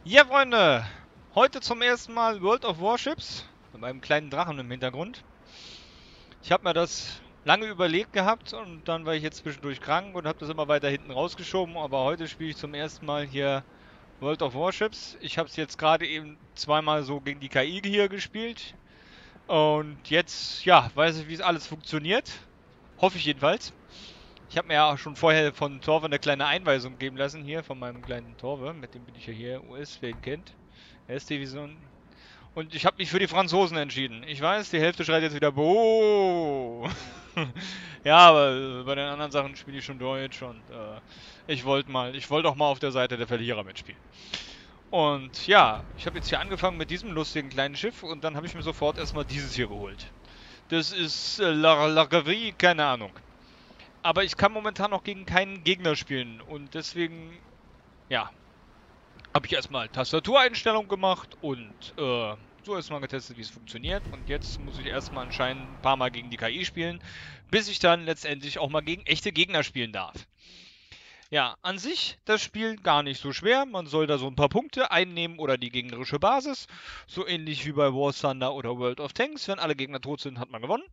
Ja, Freunde! Heute zum ersten Mal World of Warships mit meinem kleinen Drachen im Hintergrund. Ich habe mir das lange überlegt gehabt und dann war ich jetzt zwischendurch krank und habe das immer weiter hinten rausgeschoben. Aber heute spiele ich zum ersten Mal hier World of Warships. Ich habe es jetzt gerade eben zweimal so gegen die KI hier gespielt. Und jetzt, ja, weiß ich, wie es alles funktioniert. Hoffe ich jedenfalls. Ich habe mir ja auch schon vorher von Torve eine kleine Einweisung geben lassen hier, von meinem kleinen Torve. Mit dem bin ich ja hier US, wer ihn kennt. S-Division. Und ich habe mich für die Franzosen entschieden. Ich weiß, die Hälfte schreit jetzt wieder Boah. Ja, aber bei den anderen Sachen spiele ich schon Deutsch und ich wollte auch mal auf der Seite der Verlierer mitspielen. Und ja, ich habe jetzt hier angefangen mit diesem lustigen kleinen Schiff und dann habe ich mir sofort erstmal dieses hier geholt. Das ist Largarie, keine Ahnung. Aber ich kann momentan noch gegen keinen Gegner spielen und deswegen, ja, habe ich erstmal Tastatureinstellung gemacht und so erstmal getestet, wie es funktioniert. Und jetzt muss ich erstmal anscheinend ein paar Mal gegen die KI spielen, bis ich dann letztendlich auch mal gegen echte Gegner spielen darf. Ja, an sich das Spiel gar nicht so schwer. Man soll da so ein paar Punkte einnehmen oder die gegnerische Basis. So ähnlich wie bei War Thunder oder World of Tanks. Wenn alle Gegner tot sind, hat man gewonnen.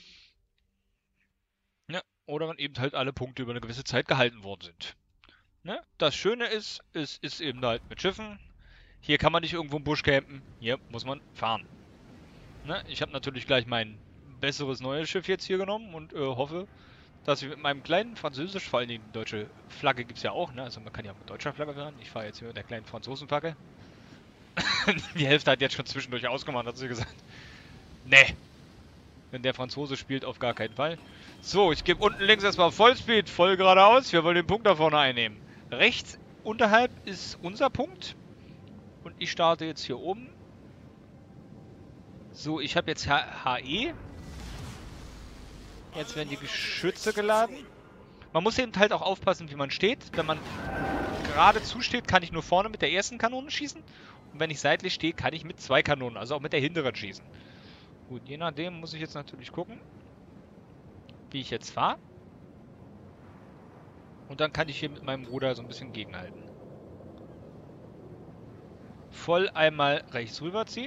Ja, oder wenn eben halt alle Punkte über eine gewisse Zeit gehalten worden sind. Ne? Das Schöne ist, es ist eben halt mit Schiffen. Hier kann man nicht irgendwo im Busch campen. Hier muss man fahren. Ne? Ich habe natürlich gleich mein besseres neues Schiff jetzt hier genommen und hoffe, dass ich mit meinem kleinen Französisch, vor allen Dingen die deutsche Flagge gibt es ja auch, ne? Also man kann ja auch mit deutscher Flagge fahren. Ich fahre jetzt hier mit der kleinen Franzosenflagge. Die Hälfte hat jetzt schon zwischendurch ausgemacht, hat sie gesagt. Nee, wenn der Franzose spielt, auf gar keinen Fall. So, ich gebe unten links erstmal Vollspeed, voll geradeaus. Wir wollen den Punkt da vorne einnehmen. Rechts unterhalb ist unser Punkt. Und ich starte jetzt hier oben. So, ich habe jetzt HE. Jetzt werden die Geschütze geladen. Man muss eben halt auch aufpassen, wie man steht. Wenn man geradezu steht, kann ich nur vorne mit der ersten Kanone schießen. Und wenn ich seitlich stehe, kann ich mit zwei Kanonen, also auch mit der hinteren schießen. Gut, je nachdem muss ich jetzt natürlich gucken, wie ich jetzt fahre. Und dann kann ich hier mit meinem Ruder so ein bisschen gegenhalten. Voll einmal rechts rüberziehen.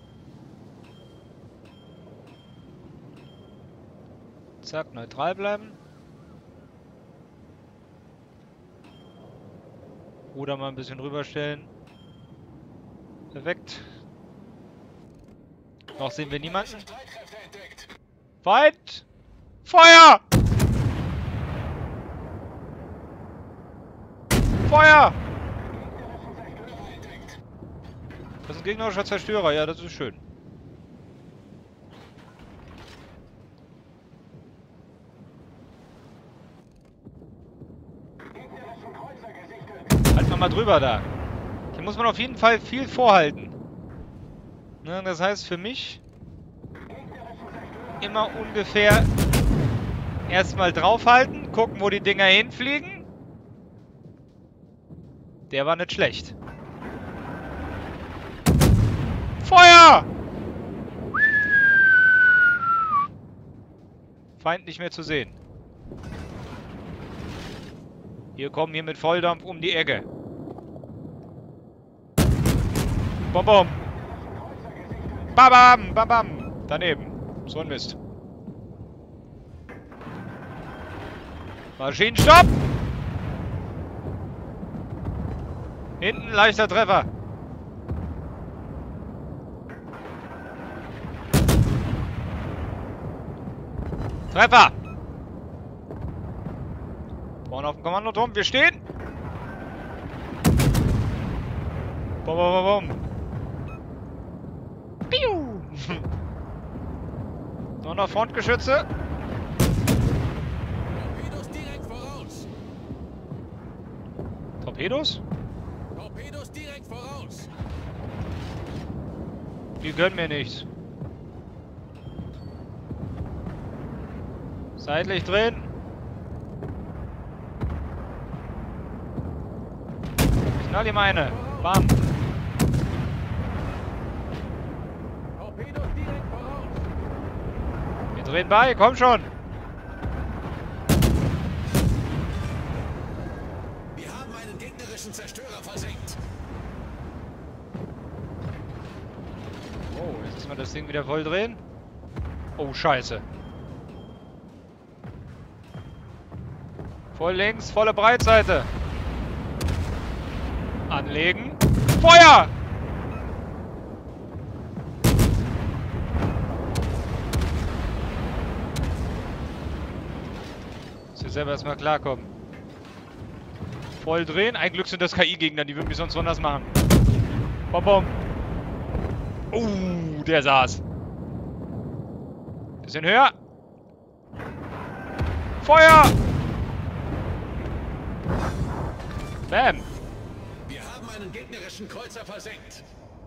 Zack, neutral bleiben. Ruder mal ein bisschen rüberstellen. Perfekt. Noch sehen wir niemanden. Feind! Feuer! Feuer! Das ist ein gegnerischer Zerstörer, ja, das ist schön. Halt mal drüber da. Hier muss man auf jeden Fall viel vorhalten. Ne, das heißt für mich immer ungefähr erstmal draufhalten, gucken, wo die Dinger hinfliegen. Der war nicht schlecht. Feuer! Feind nicht mehr zu sehen. Wir kommen hier mit Volldampf um die Ecke. Bom, bom. Bam, bam, bam, bam. Daneben. So ein Mist. Maschinenstopp! Hinten leichter Treffer. Treffer! Vorne auf dem Kommandoturm, wir stehen! Bom, bom, bom, bom. Piu! Nur noch Frontgeschütze. Torpedos direkt voraus! Torpedos? Torpedos direkt voraus! Die gönnen mir nichts. Seitlich drehen. Knall ihm eine. Bam. Torpedos direkt voraus! Wir drehen bei, komm schon. Wir haben einen gegnerischen Zerstörer versenkt. Erstmal das Ding wieder voll drehen. Oh, scheiße. Voll links, volle Breitseite. Anlegen. Feuer! Muss jetzt selber erstmal klarkommen. Voll drehen. Ein Glück sind das KI-Gegner, die würden mich sonst anders machen. Bom, bom. Der saß. Bisschen höher. Feuer! Bam! Wir haben einen gegnerischen Kreuzer versenkt.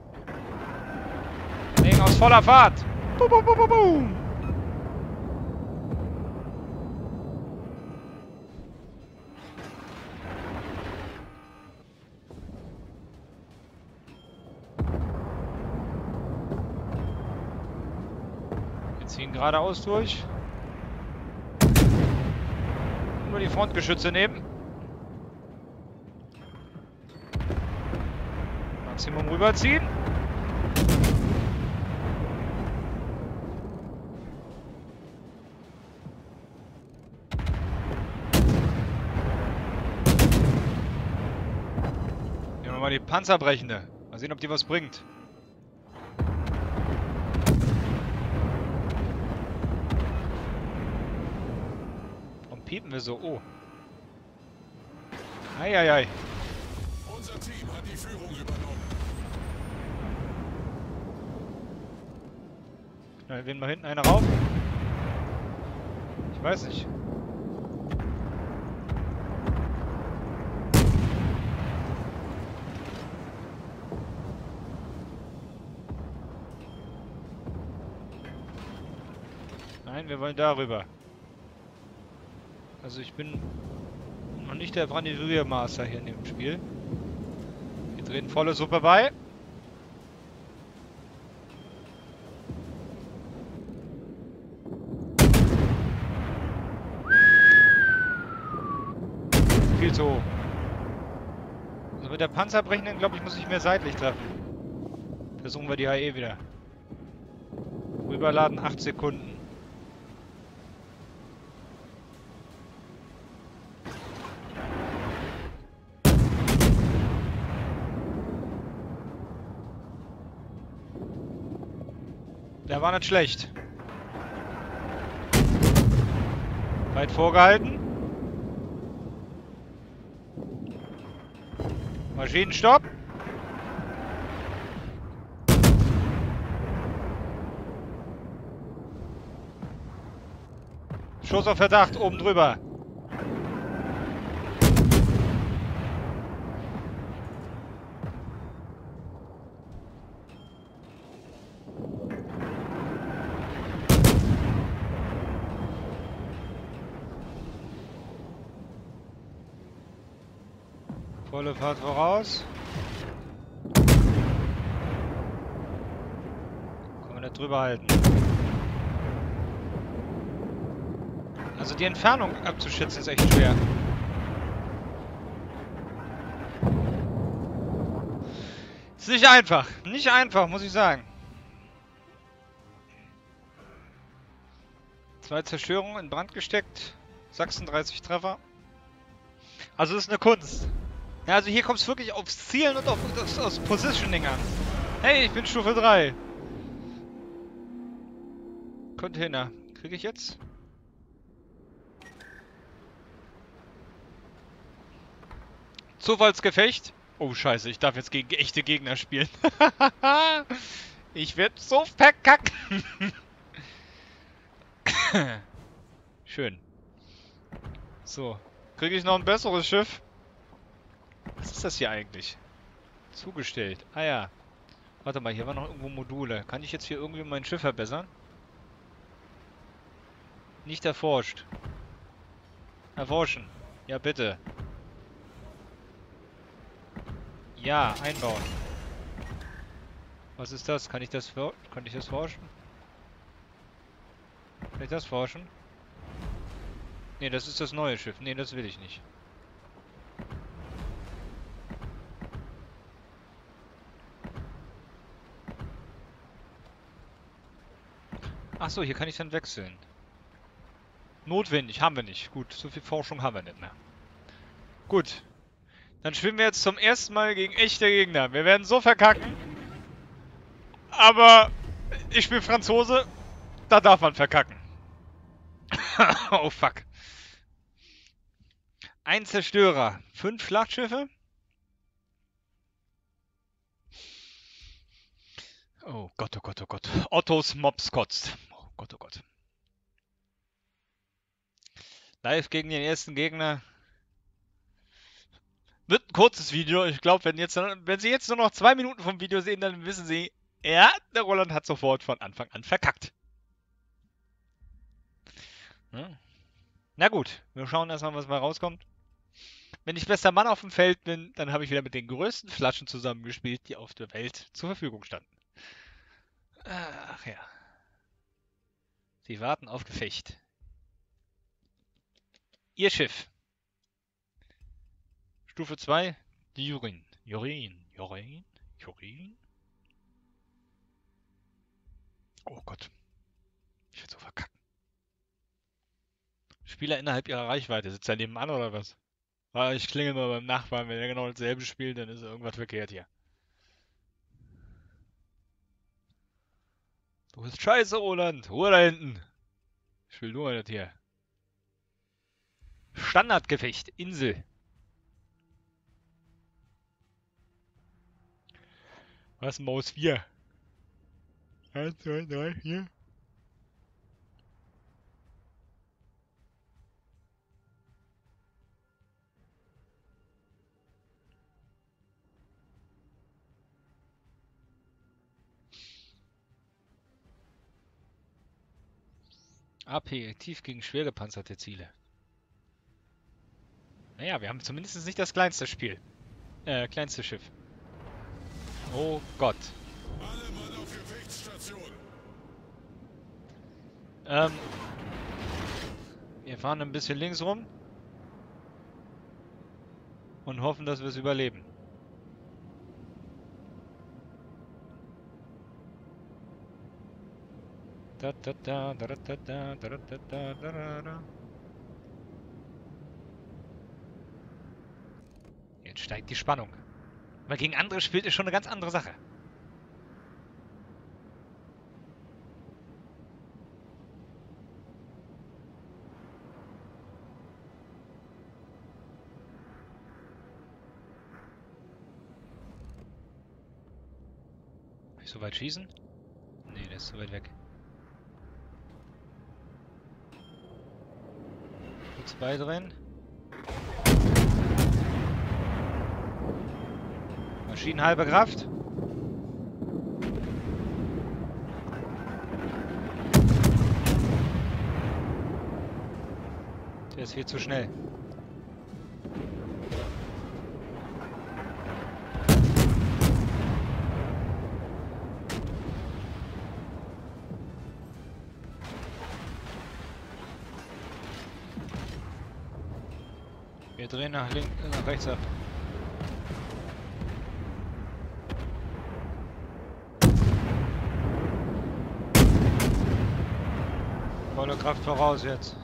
Ding aus voller Fahrt. Boom, boom, boom, boom, boom. Wir ziehen geradeaus durch. Nur die Frontgeschütze nehmen. Maximum rüberziehen. Nehmen wir mal die Panzerbrechende. Mal sehen, ob die was bringt. Warum piepen wir so? Oh. Eieiei. Unser Team hat die Führung übernommen. Na, wen mal hinten einer rauf? Ich weiß nicht. Nein, wir wollen darüber. Also ich bin noch nicht der Brandy-Master hier in dem Spiel. Wir drehen volle Suppe bei. Viel zu hoch. Also mit der Panzerbrechenden, glaube ich, muss ich mehr seitlich treffen. Versuchen wir die HE wieder. Rüberladen 8 Sekunden. Der war nicht schlecht. Weit vorgehalten. Maschinenstopp. Schuss auf Verdacht, oben drüber. Volle Fahrt voraus. Können wir nicht drüber halten. Also die Entfernung abzuschätzen ist echt schwer. Ist nicht einfach. Nicht einfach, muss ich sagen. 2 Zerstörungen in Brand gesteckt. 36 Treffer. Also es ist eine Kunst. Ja, also hier kommt es wirklich aufs Zielen und aufs Positioning an. Hey, ich bin Stufe 3. Container. Kriege ich jetzt? Zufallsgefecht. Oh, scheiße, ich darf jetzt gegen echte Gegner spielen. Ich werde so verkacken. Schön. So. Kriege ich noch ein besseres Schiff? Was ist das hier eigentlich? Zugestellt. Ah ja. Warte mal, hier waren noch irgendwo Module. Kann ich jetzt hier irgendwie mein Schiff verbessern? Nicht erforscht. Erforschen. Ja, bitte. Ja, einbauen. Was ist das? Kann ich das forschen? Kann ich das forschen? Ne, das ist das neue Schiff. Ne, das will ich nicht. Achso, hier kann ich dann wechseln. Notwendig, haben wir nicht. Gut, so viel Forschung haben wir nicht mehr. Gut. Dann schwimmen wir jetzt zum ersten Mal gegen echte Gegner. Wir werden so verkacken. Aber ich bin Franzose. Da darf man verkacken. Oh fuck. Ein Zerstörer. 5 Schlachtschiffe. Oh Gott, oh Gott, oh Gott. Ottos Mops kotzt. Oh Gott, oh Gott. Live gegen den ersten Gegner. Wird ein kurzes Video. Ich glaube, wenn Sie jetzt nur noch 2 Minuten vom Video sehen, dann wissen Sie, ja, der Roland hat sofort von Anfang an verkackt. Hm. Na gut, wir schauen erstmal, was mal rauskommt. Wenn ich bester Mann auf dem Feld bin, dann habe ich wieder mit den größten Flaschen zusammengespielt, die auf der Welt zur Verfügung standen. Ach ja. Sie warten auf Gefecht. Ihr Schiff. Stufe 2, die Jurin. Jurin. Oh Gott. Ich will so verkacken. Spieler innerhalb ihrer Reichweite. Sitzt er nebenan oder was? Ich klingel mal beim Nachbarn. Wenn er genau dasselbe spielt, dann ist irgendwas verkehrt hier. Du bist scheiße, Roland. Ruhe da hinten. Ich will nur das hier. Standardgefecht. Insel. Was? Maus 4. 1, 2, 3, 4. AP, aktiv gegen schwer gepanzerte Ziele. Naja, wir haben zumindest nicht das kleinste Spiel. Kleinste Schiff. Oh Gott. Alle Mann auf Gefechtsstation. Wir fahren ein bisschen links rum. Und hoffen, dass wir es überleben. Jetzt steigt die Spannung. Aber gegen andere spielt ist schon eine ganz andere Sache. Kann ich so weit schießen? Nee, der ist zu weit weg. Kurz beidrehen. Maschinen halbe Kraft. Der ist viel zu schnell. Wir drehen nach rechts ab. Volle Kraft voraus jetzt.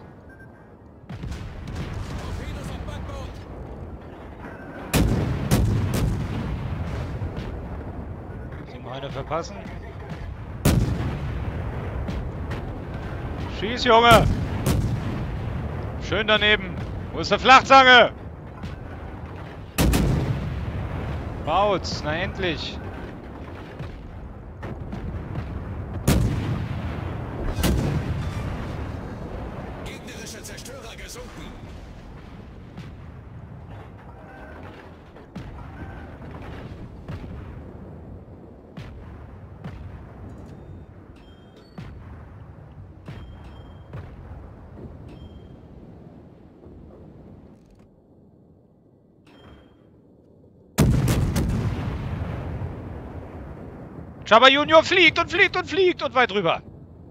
Torpedos am Backbord. Sie mal eine verpassen. Schieß, Junge! Schön daneben. Wo ist der Flachzange? Baut's, na endlich. Gegnerische Zerstörer gesunken. Jabba Junior fliegt und fliegt und fliegt und weit rüber.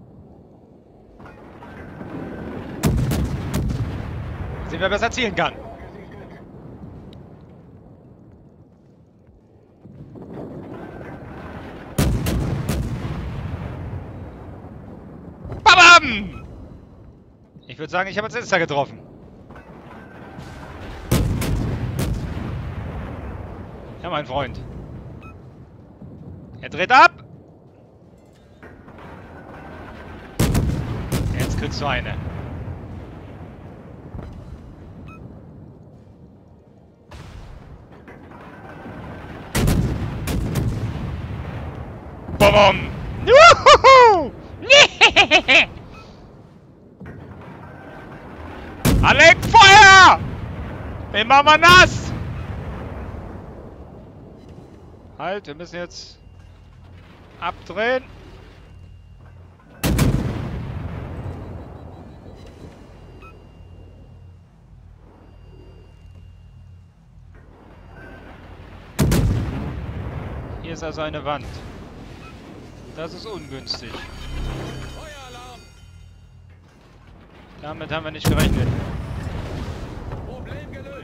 Sehen, wer besser zielen kann. Bam! Ich würde sagen, ich habe als letzter getroffen. Ja, mein Freund. Er dreht ab. Jetzt kriegst du eine. Bom! Juhu! Alec, Feuer! Den machen wir nass! Halt, wir müssen jetzt abdrehen. Hier ist also eine Wand. Das ist ungünstig. Feueralarm! Damit haben wir nicht gerechnet. Problem gelöst.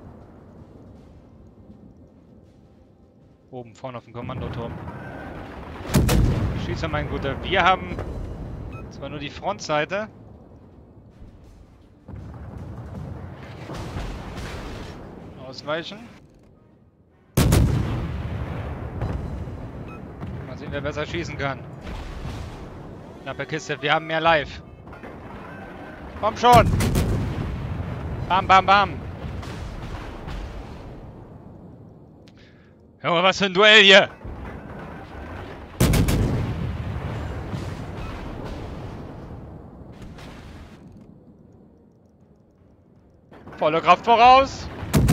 Oben vorne auf dem Kommandoturm. Schieße, mein Guter. Wir haben zwar nur die Frontseite. Ausweichen. Mal sehen, wer besser schießen kann. Knappe Kiste. Wir haben mehr Live. Komm schon! Bam, bam, bam! Junge, was für ein Duell hier! Volle Kraft voraus!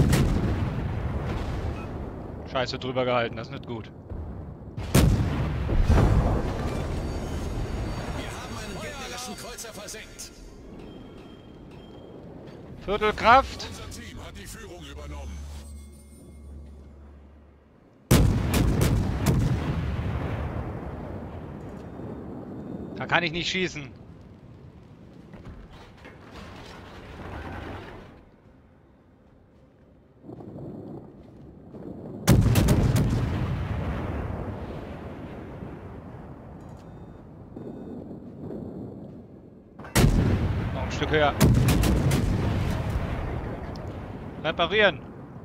Scheiße, drüber gehalten, das ist nicht gut. Wir haben einen gegnerischen Kreuzer versenkt. Viertelkraft. Unser Team hat die Führung übernommen. Da kann ich nicht schießen. Noch ein Stück höher. Reparieren.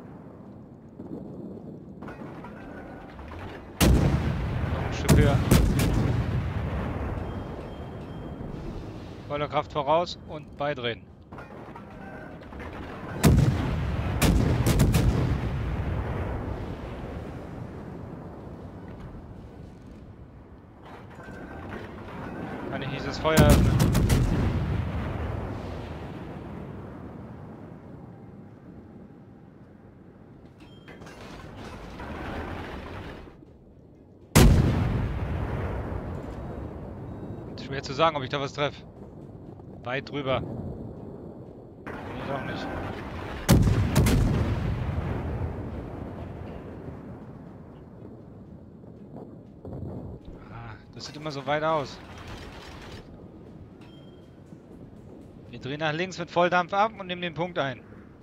Noch ein Stück höher. Volle Kraft voraus und beidrehen. Kann ich dieses Feuer öffnen? Schwer zu sagen, ob ich da was treffe. Weit drüber. Nee, doch nicht. Ah, das sieht immer so weit aus. Wir drehen nach links mit Volldampf ab und nehmen den Punkt ein.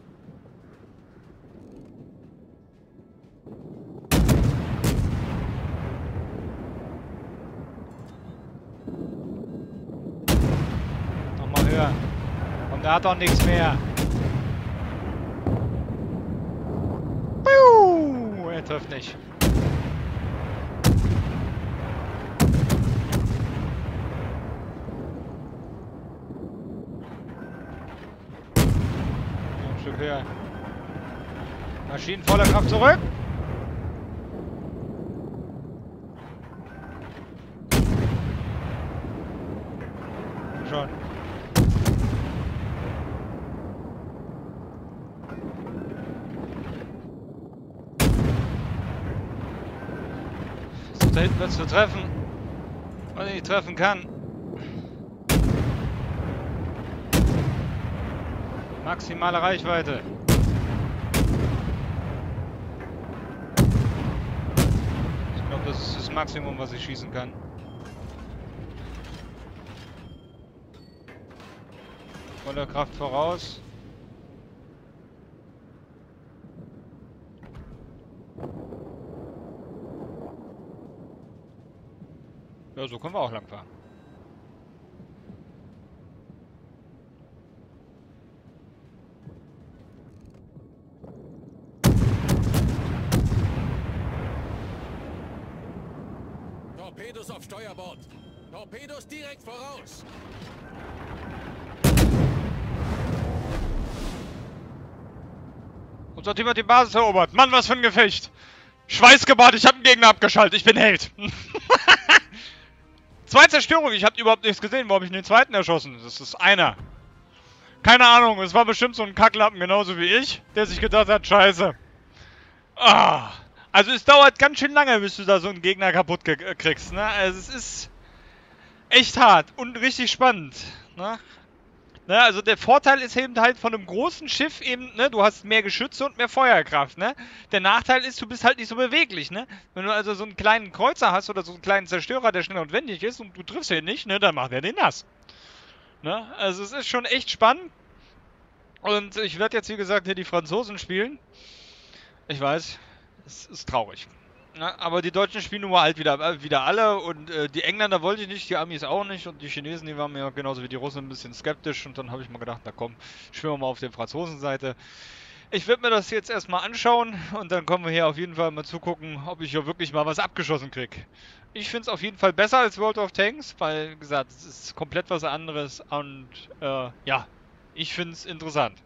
Nochmal höher. Und er hat auch nichts mehr. Piu! Er trifft nicht. Ein Stück höher. Maschinen voller Kraft zurück. Schon. Da hinten wird es zu treffen. Was ich nicht treffen kann. Maximale Reichweite. Ich glaube, das ist das Maximum, was ich schießen kann. Volle Kraft voraus. Ja, so können wir auch lang fahren. Torpedos auf Steuerbord. Torpedos direkt voraus. Unser Team hat die Basis erobert. Mann, was für ein Gefecht. Schweißgebad, ich habe einen Gegner abgeschaltet. Ich bin Held. Zwei Zerstörungen. Ich habe überhaupt nichts gesehen. Wo habe ich den zweiten erschossen? Das ist einer. Keine Ahnung. Es war bestimmt so ein Kacklappen, genauso wie ich, der sich gedacht hat, scheiße. Ah. Also es dauert ganz schön lange, bis du da so einen Gegner kaputt kriegst. Ne? Also es ist echt hart und richtig spannend. Ne? Ne, also der Vorteil ist eben halt von einem großen Schiff eben, ne, du hast mehr Geschütze und mehr Feuerkraft, ne? Der Nachteil ist, du bist halt nicht so beweglich, ne? Wenn du also so einen kleinen Kreuzer hast oder so einen kleinen Zerstörer, der schnell und wendig ist und du triffst ihn nicht, ne, dann macht er den nass. Ne? Also es ist schon echt spannend. Und ich werde jetzt, wie gesagt, hier die Franzosen spielen. Ich weiß, es ist traurig. Na, aber die Deutschen spielen nun mal halt wieder alle und die Engländer wollte ich nicht, die Amis auch nicht und die Chinesen, die waren mir genauso wie die Russen ein bisschen skeptisch und dann habe ich mal gedacht, na komm, schwimmen wir mal auf der Franzosenseite. Ich werde mir das jetzt erstmal anschauen und dann kommen wir hier auf jeden Fall mal zugucken, ob ich hier wirklich mal was abgeschossen kriege. Ich finde es auf jeden Fall besser als World of Tanks, weil, wie gesagt, es ist komplett was anderes und ja, ich finde es interessant.